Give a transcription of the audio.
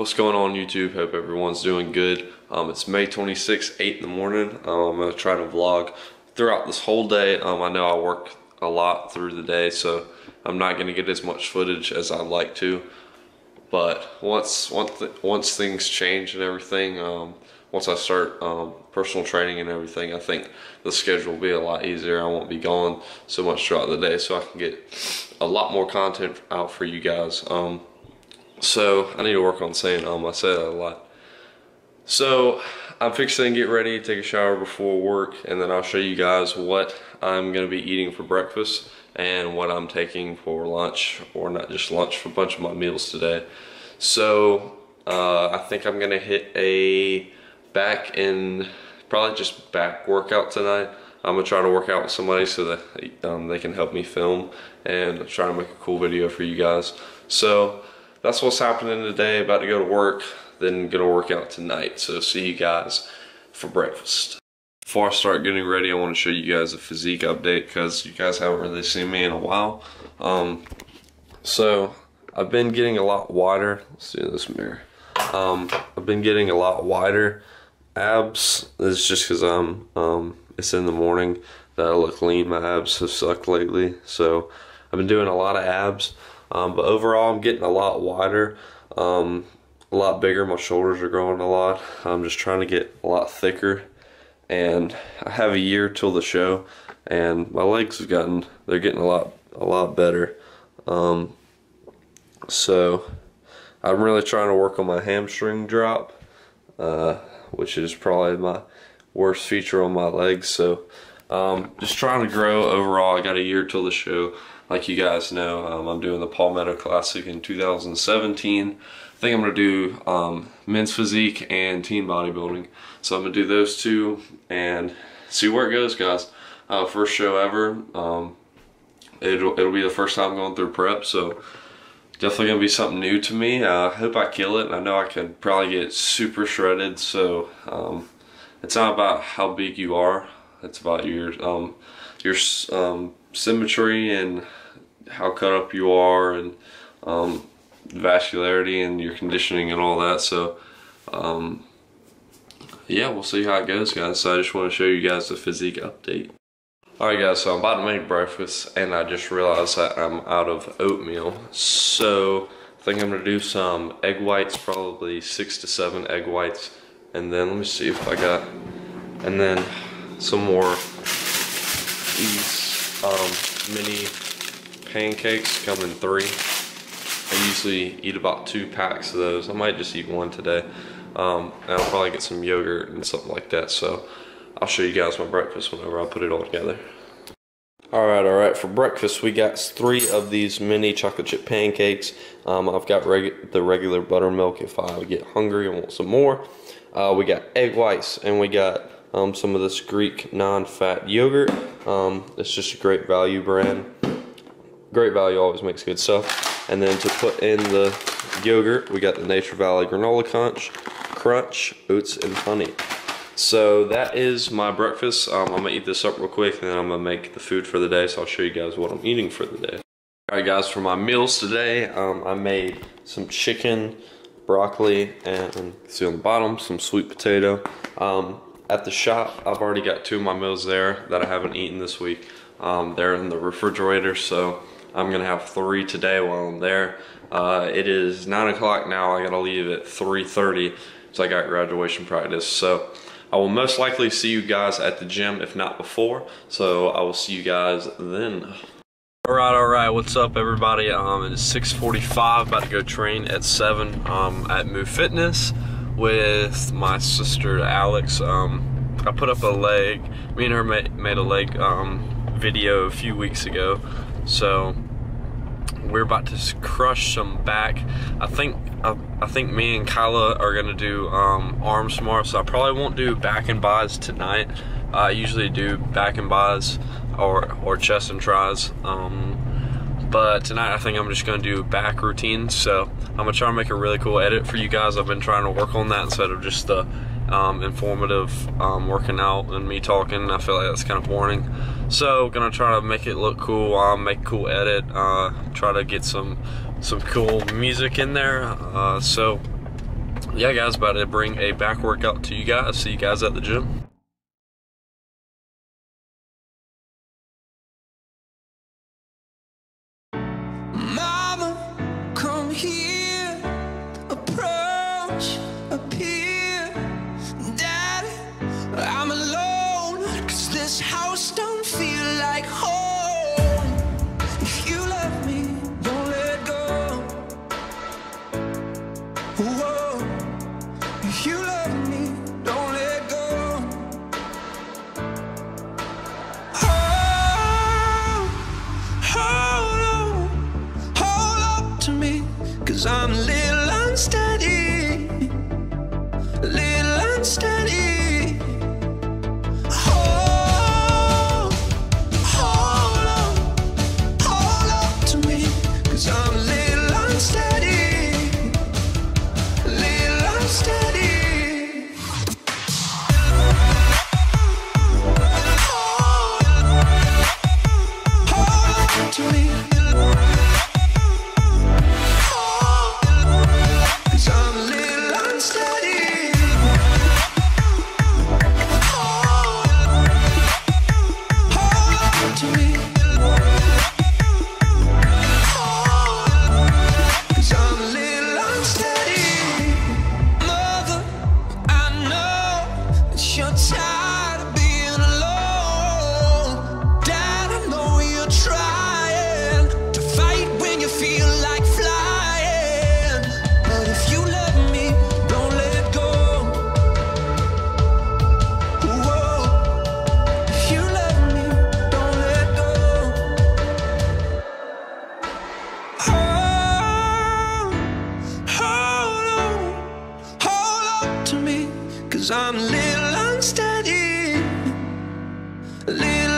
What's going on YouTube? Hope everyone's doing good. It's May 26th, 8 in the morning. I'm going to try to vlog throughout this whole day. I know I work a lot through the day, so I'm not going to get as much footage as I'd like to. But once things change and everything, once I start personal training and everything, I think the schedule will be a lot easier. I won't be gone so much throughout the day, so I can get a lot more content out for you guys. So I need to work on saying I say that a lot. So I'm fixing to get ready, take a shower before work, and then I'll show you guys what I'm gonna be eating for breakfast and what I'm taking for lunch, or not just lunch, for a bunch of my meals today. So I think I'm gonna hit a probably just back workout tonight. I'm gonna try to work out with somebody so that they can help me film and try to make a cool video for you guys. So that's what's happening today. About to go to work, then gonna work out tonight. So see you guys for breakfast. Before I start getting ready, I want to show you guys a physique update because you guys haven't really seen me in a while. So I've been getting a lot wider. Let's see this mirror. I've been getting a lot wider. Abs is just because it's in the morning that I look lean. My abs have sucked lately, so I've been doing a lot of abs. But overall, I'm getting a lot wider, a lot bigger. My shoulders are growing a lot. I'm just trying to get a lot thicker, and I have a year till the show, and my legs have they're getting a lot better. So I'm really trying to work on my hamstring drop, which is probably my worst feature on my legs. So just trying to grow overall. I got a year till the show. Like you guys know, I'm doing the Palmetto Classic in 2017. I think I'm going to do men's physique and teen bodybuilding. So I'm going to do those two and see where it goes, guys. First show ever. It'll be the first time going through prep, so definitely going to be something new to me. I hope I kill it. I know I could probably get super shredded, so it's not about how big you are. It's about your symmetry and how cut up you are, and vascularity and your conditioning and all that. So yeah, we'll see how it goes, guys. So I just want to show you guys the physique update. Alright guys, so I'm about to make breakfast and I just realized that I'm out of oatmeal. So I think I'm going to do some egg whites, probably 6 to 7 egg whites, and then let me see if I got, and then some more these mini pancakes come in 3. I usually eat about 2 packs of those. I might just eat 1 today. And I'll probably get some yogurt and something like that. So I'll show you guys my breakfast whenever I put it all together. Alright, for breakfast we got 3 of these mini chocolate chip pancakes. I've got the regular buttermilk if I get hungry and want some more. We got egg whites, and we got some of this Greek non-fat yogurt. It's just a Great Value brand. Great Value always makes good stuff. And then to put in the yogurt, we got the Nature Valley Granola Crunch, oats and honey. So that is my breakfast. I'm gonna eat this up real quick, and then I'm gonna make the food for the day. So I'll show you guys what I'm eating for the day. Alright guys, for my meals today, I made some chicken, broccoli, and see on the bottom, some sweet potato. At the shop, I've already got 2 of my meals there that I haven't eaten this week. They're in the refrigerator, so I'm gonna have 3 today while I'm there. It is 9 o'clock now. I gotta leave at 3:30, so I got graduation practice. So I will most likely see you guys at the gym, if not before. So I will see you guys then. Alright, what's up everybody? It's 6:45, about to go train at 7 at Move Fitness with my sister Alex. I put up a leg, me and her made a leg video a few weeks ago, so we're about to crush some back. I think me and Kyla are gonna do arms tomorrow, so I probably won't do back and bis tonight. I usually do back and bis or chest and tries, but tonight I think I'm just gonna do back routine. So I'm gonna try to make a really cool edit for you guys. I've been trying to work on that instead of just the informative working out and me talking. I feel like that's kind of boring, so gonna try to make it look cool, make a cool edit, try to get some cool music in there. So yeah, guys, about to bring a back workout to you guys. See you guys at the gym. Mama, come here, approach, appear. Daddy, I'm alone, 'cause this house don't feel like home. If you love me, don't let go. Whoa. If you love me, don't let go. Hold up to me, 'cause I'm a little unsteady, a little unsteady. Hold up to me, 'cause I'm a little unsteady, a little unsteady. Hold up to me. You're tired of being alone. Dad, I know you're trying to fight when you feel like flying. But if you love me, don't let go. Whoa. If you love me, don't let go. Hold up to me, 'cause I'm a little unsteady, a little